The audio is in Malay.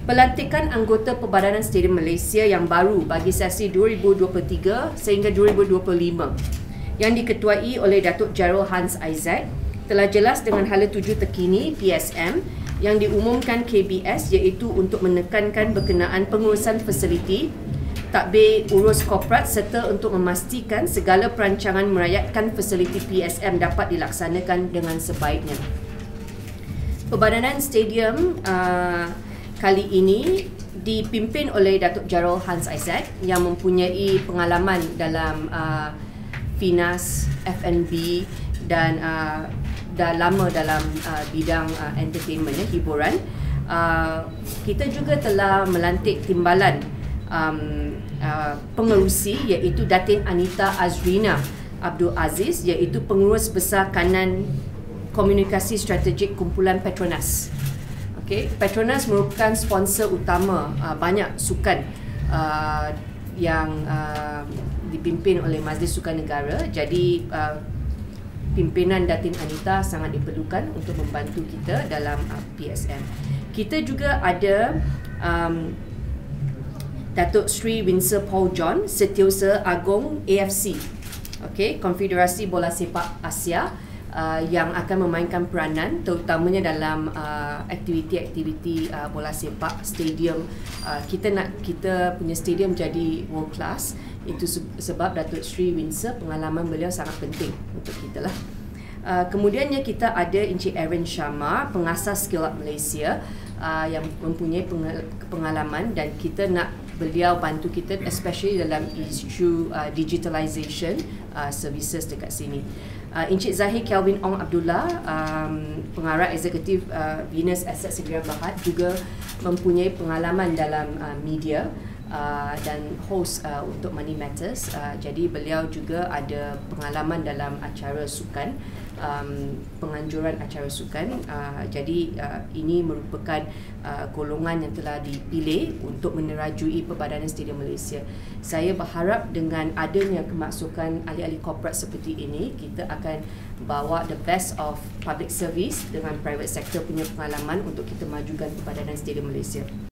Pelantikan anggota Perbadanan Stadium Malaysia yang baru bagi sesi 2023 sehingga 2025 yang diketuai oleh Datuk Jarrell Hans Isaac telah jelas dengan hala tuju terkini PSM yang diumumkan KBS, iaitu untuk menekankan berkenaan pengurusan fasiliti, tadbir urus korporat serta untuk memastikan segala perancangan merayatkan fasiliti PSM dapat dilaksanakan dengan sebaiknya. Perbadanan Stadium kali ini dipimpin oleh Datuk Jarrell Hans Isaac yang mempunyai pengalaman dalam Finas, F&B dan dah lama dalam bidang entertainment, hiburan. Kita juga telah melantik timbalan pengerusi, iaitu Datin Anita Azrina Abdul Aziz, iaitu pengurus besar kanan komunikasi strategik kumpulan Petronas. Petronas merupakan sponsor utama banyak sukan yang dipimpin oleh Majlis Sukan Negara. Jadi pimpinan Datin Anita sangat diperlukan untuk membantu kita dalam PSM. Kita juga ada Datuk Sri Windsor Paul John, Setiausaha Agong AFC, Konfederasi Bola Sepak Asia, yang akan memainkan peranan terutamanya dalam aktiviti-aktiviti bola sepak stadium. Kita punya stadium jadi world class. Itu sebab Datuk Sri Windsor, pengalaman beliau sangat penting untuk kita lah. Kemudiannya kita ada Encik Aaron Sharma, pengasas Skill Up Malaysia, yang mempunyai pengalaman dan kita nak beliau bantu kita especially dalam isu digitalization services dekat sini. Encik Zahir Kelvin Ong Abdullah, pengarah eksekutif Venus Asset Segera Berhad, juga mempunyai pengalaman dalam media dan host untuk Money Matters. Jadi beliau juga ada pengalaman dalam acara sukan, penganjuran acara sukan. Jadi ini merupakan golongan yang telah dipilih untuk menerajui Perbadanan Stadium Malaysia. Saya berharap dengan adanya kemasukan ahli-ahli korporat seperti ini, kita akan bawa the best of public service dengan private sector punya pengalaman untuk kita majukan Perbadanan Stadium Malaysia.